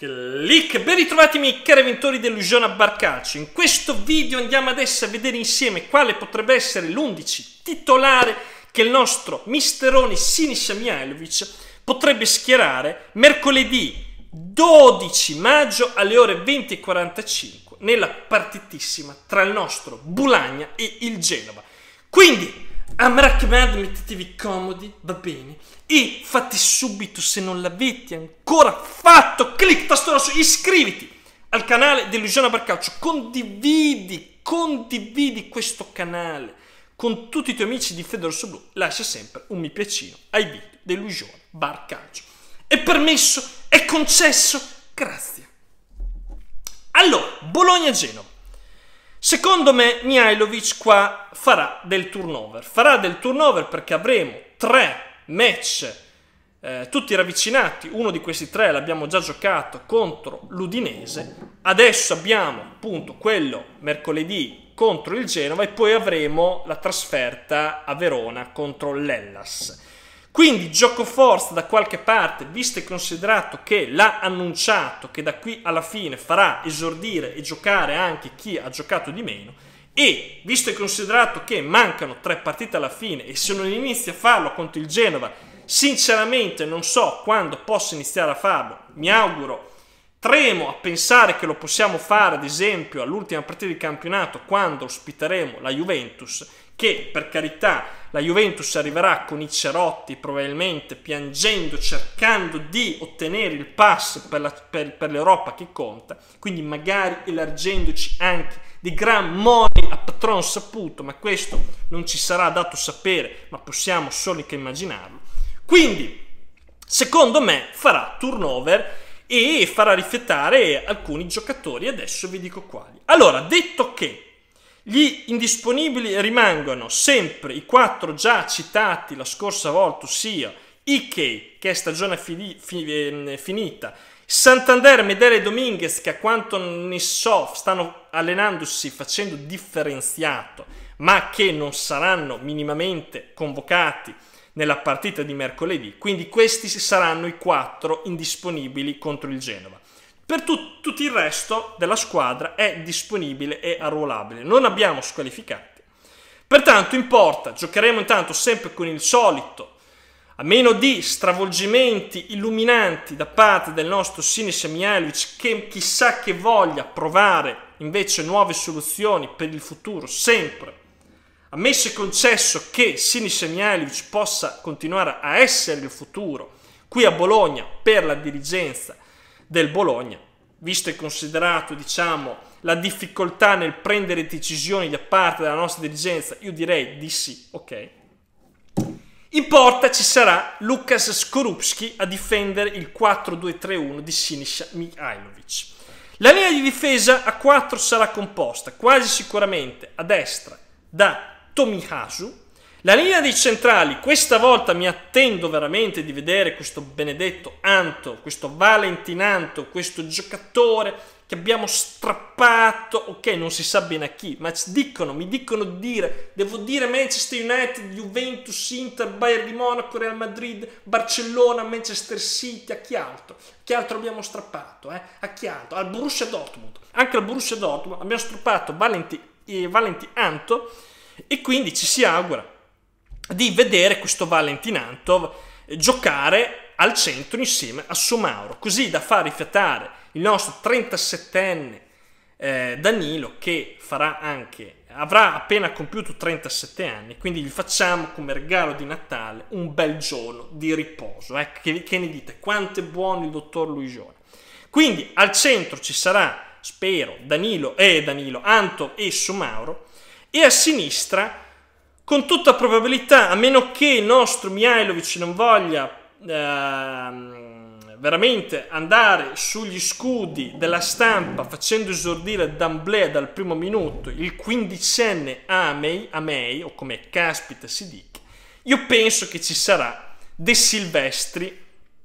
Click, ben ritrovati miei cari avventori dell'Illusione a Barcalcio. In questo video andiamo adesso a vedere insieme quale potrebbe essere l'11 titolare che il nostro misterone Sinisa Mihajlovic potrebbe schierare mercoledì 12 maggio alle ore 20:45 nella partitissima tra il nostro Bulogna e il Genova. Quindi, mi raccomando, mettetevi comodi, va bene? E fate subito, se non l'avete ancora fatto, clic tasto rosso, iscriviti al canale dell'Illusione a Barcalcio, condividi questo canale con tutti i tuoi amici di Fede Rosso Blu, lascia sempre un mi piacino ai video dell'Illusione Barcalcio. È permesso, è concesso, grazie. Allora, Bologna-Genova. Secondo me Mihajlovic qua farà del turnover perché avremo 3 match tutti ravvicinati. Uno di questi 3 l'abbiamo già giocato contro l'Udinese, adesso abbiamo appunto quello mercoledì contro il Genova e poi avremo la trasferta a Verona contro l'Hellas. Quindi gioco forza da qualche parte, visto e considerato che l'ha annunciato che da qui alla fine farà esordire e giocare anche chi ha giocato di meno, e visto e considerato che mancano 3 partite alla fine e se non inizia a farlo contro il Genova, sinceramente non so quando possa iniziare a farlo. Mi auguro, tremo a pensare che lo possiamo fare ad esempio all'ultima partita di campionato, quando ospiteremo la Juventus, che per carità la Juventus arriverà con i cerotti probabilmente piangendo, cercando di ottenere il pass per l'Europa che conta, quindi magari elargendoci anche di gran money a patron saputo, ma questo non ci sarà dato sapere, ma possiamo solo che immaginarlo. Quindi secondo me farà turnover e farà rifiatare alcuni giocatori, adesso vi dico quali. Allora, detto che gli indisponibili rimangono sempre i 4 già citati la scorsa volta, ossia Ike, che è stagione finita, Santander, Medel e Dominguez, che a quanto ne so stanno allenandosi facendo differenziato, ma che non saranno minimamente convocati nella partita di mercoledì. Quindi questi saranno i 4 indisponibili contro il Genova. Per tutto il resto della squadra è disponibile e arruolabile, non abbiamo squalificati. Pertanto in porta giocheremo intanto sempre con il solito, a meno di stravolgimenti illuminanti da parte del nostro Sinisa Mihajlovic, che chissà che voglia provare invece nuove soluzioni per il futuro, sempre ammesso e concesso che Sinisa Mihajlovic possa continuare a essere il futuro qui a Bologna per la dirigenza del Bologna, visto e considerato, diciamo, la difficoltà nel prendere decisioni da parte della nostra dirigenza, io direi di sì, ok? In porta ci sarà Lukas Skorupski a difendere il 4-2-3-1 di Sinisa Mihajlovic. La linea di difesa a 4 sarà composta quasi sicuramente a destra da Tomiyasu. La linea dei centrali, questa volta mi attendo veramente di vedere questo benedetto Anto, questo Valentin Anto, questo giocatore che abbiamo strappato, ok, non si sa bene a chi, ma mi dicono di dire, devo dire Manchester United, Juventus, Inter, Bayern di Monaco, Real Madrid, Barcellona, Manchester City, a chi altro? Chi altro abbiamo strappato? A chi altro? Al Borussia Dortmund. Anche al Borussia Dortmund abbiamo strappato Valentin Anto e quindi ci si augura di vedere questo Valentin Antov giocare al centro insieme a Soumahoro, così da far rifiatare il nostro 37enne Danilo, che avrà appena compiuto 37 anni, quindi gli facciamo come regalo di Natale un bel giorno di riposo. Che ne dite? Quanto è buono il dottor Luisione. Quindi al centro ci sarà, spero, Antov e Soumahoro, e a sinistra, con tutta probabilità, a meno che il nostro Mihajlovic non voglia veramente andare sugli scudi della stampa facendo esordire d'amblè dal primo minuto il 15enne Amei, o come caspita si dica, io penso che ci sarà De Silvestri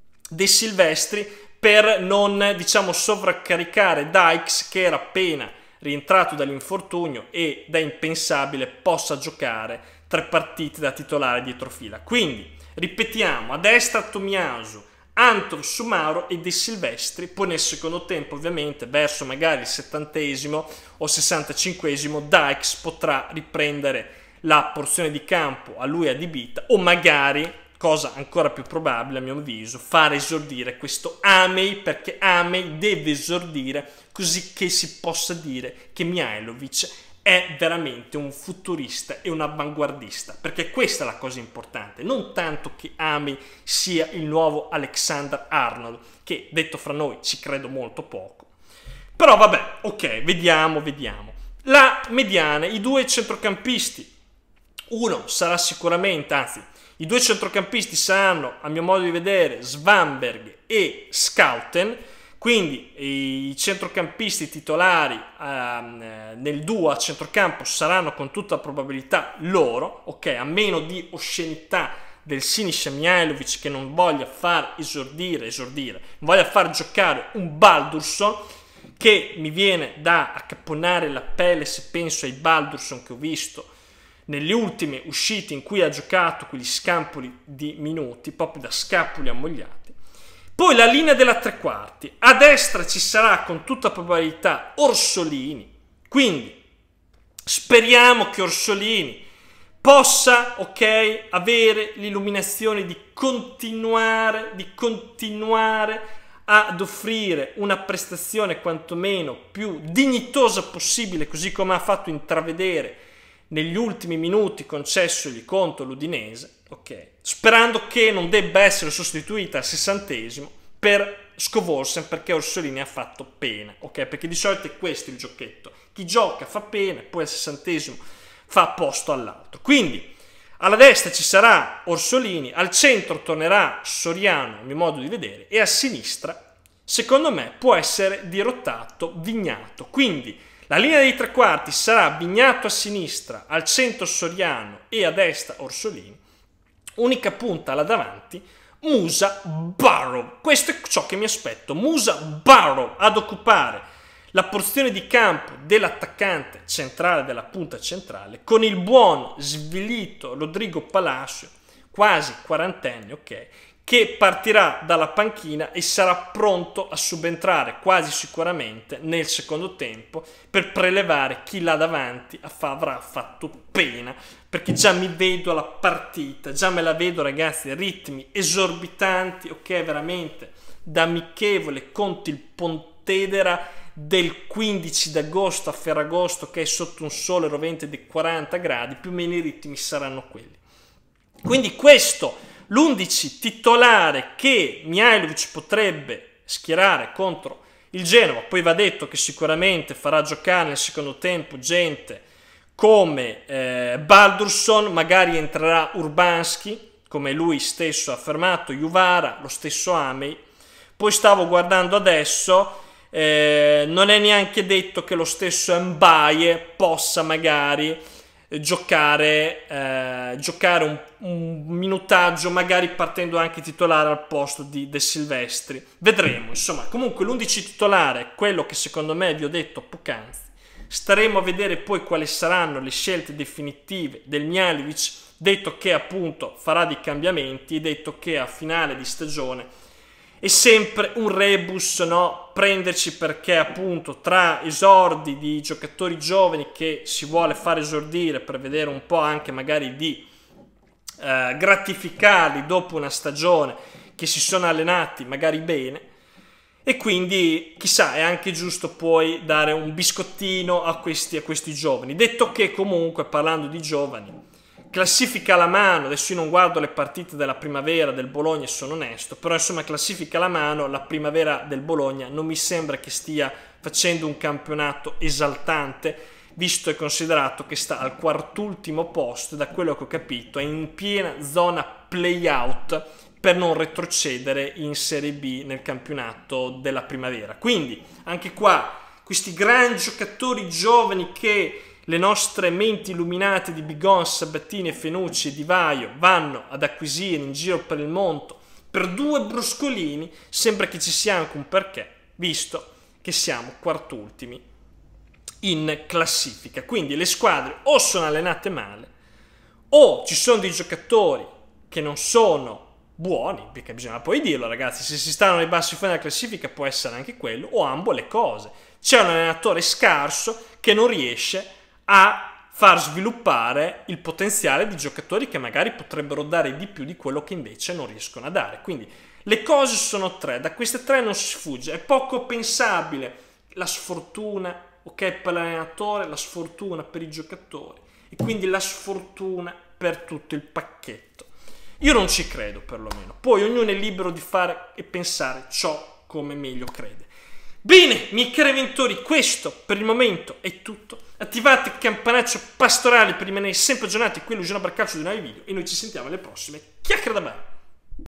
per non, diciamo, sovraccaricare Dykes, che era appena rientrato dall'infortunio e da impensabile possa giocare 3 partite da titolare dietro fila. Quindi ripetiamo: a destra Tomiyasu, Antov, Sumaoro e De Silvestri. Poi nel secondo tempo, ovviamente, verso magari il 70° o 65° Dykes potrà riprendere la porzione di campo a lui adibita, o magari, cosa ancora più probabile a mio avviso, fare esordire questo Amej, perché Amej deve esordire così che si possa dire che Mihajlović è veramente un futurista e un avanguardista, perché questa è la cosa importante, non tanto che Amej sia il nuovo Alexander Arnold, che detto fra noi ci credo molto poco. Però vabbè, ok, vediamo. La mediana, i due centrocampisti, uno sarà sicuramente, anzi, i due centrocampisti saranno, a mio modo di vedere, Svanberg e Schouten. Quindi i centrocampisti titolari nel duo a centrocampo saranno con tutta probabilità loro, ok, a meno di oscenità del Sinisa Mihajlović che non voglia far esordire, non voglia far giocare un Baldursson, che mi viene da accapponare la pelle se penso ai Baldursson che ho visto nelle ultime uscite in cui ha giocato quegli scampoli di minuti, proprio da scapoli ammogliati. Poi la linea della tre quarti, a destra ci sarà con tutta probabilità Orsolini, quindi speriamo che Orsolini possa, ok, avere l'illuminazione di continuare ad offrire una prestazione quantomeno più dignitosa possibile, così come ha fatto intravedere negli ultimi minuti concessogli contro l'Udinese, ok, sperando che non debba essere sostituita al 60° per Scovolsen, perché Orsolini ha fatto pena, ok, perché di solito è questo il giochetto, chi gioca fa pena, poi al 60° fa posto all'altro. Quindi alla destra ci sarà Orsolini, al centro tornerà Soriano a mio modo di vedere, e a sinistra secondo me può essere dirottato Vignato. Quindi la linea dei tre quarti sarà Vignato a sinistra, al centro Soriano e a destra Orsolini. Unica punta là davanti, Musa-Barrow. Questo è ciò che mi aspetto. Musa-Barrow ad occupare la porzione di campo dell'attaccante centrale, della punta centrale, con il buon svilito Rodrigo Palacio, quasi quarantenne, ok, che partirà dalla panchina e sarà pronto a subentrare quasi sicuramente nel secondo tempo per prelevare chi là davanti avrà fatto pena, perché già mi vedo la partita, già me la vedo ragazzi, ritmi esorbitanti, ok, veramente da amichevole contro il Pontedera del 15 d'agosto a Ferragosto, che è sotto un sole rovente di 40 gradi, più o meno i ritmi saranno quelli. Quindi questo l'11 titolare che Mihajlović potrebbe schierare contro il Genova. Poi va detto che sicuramente farà giocare nel secondo tempo gente come Baldursson, magari entrerà Urbanski, come lui stesso ha affermato, Juvara, lo stesso Amej. Poi stavo guardando adesso, non è neanche detto che lo stesso Mbaye possa magari giocare un minutaggio, magari partendo anche titolare al posto di De Silvestri. Vedremo, insomma. Comunque l'11 titolare è quello che secondo me vi ho detto poc'anzi. Staremo a vedere poi quali saranno le scelte definitive del Mihajlović, detto che appunto farà dei cambiamenti, detto che a finale di stagione è sempre un rebus, no? Prenderci, perché appunto tra esordi di giocatori giovani che si vuole fare esordire per vedere un po' anche magari di gratificarli dopo una stagione che si sono allenati magari bene, e quindi chissà, è anche giusto poi dare un biscottino a questi giovani. Detto che comunque, parlando di giovani, classifica alla mano, adesso io non guardo le partite della primavera del Bologna e sono onesto, però insomma classifica alla mano, la primavera del Bologna non mi sembra che stia facendo un campionato esaltante, visto e considerato che sta al quartultimo posto, da quello che ho capito è in piena zona play-out per non retrocedere in Serie B nel campionato della primavera. Quindi anche qua questi grandi giocatori giovani che le nostre menti illuminate di Bigon, Sabatini, Fenucci e Di Vaio vanno ad acquisire in giro per il mondo per 2 bruscolini, sembra che ci sia anche un perché, visto che siamo quartultimi in classifica. Quindi le squadre o sono allenate male, o ci sono dei giocatori che non sono buoni, perché bisogna poi dirlo ragazzi, se si stanno nei bassi fondi della classifica può essere anche quello, o ambo le cose. C'è un allenatore scarso che non riesce a far sviluppare il potenziale di giocatori che magari potrebbero dare di più di quello che invece non riescono a dare. Quindi le cose sono tre, da queste tre non si sfugge, è poco pensabile la sfortuna, ok, per l'allenatore, la sfortuna per i giocatori e quindi la sfortuna per tutto il pacchetto. Io non ci credo perlomeno, poi ognuno è libero di fare e pensare ciò come meglio crede. Bene, miei cari avventori, questo per il momento è tutto. Attivate il campanaccio pastorale per rimanere sempre aggiornati qui all'Illusione Barcaccio di nuovi video e noi ci sentiamo alle prossime chiacchiere da bar.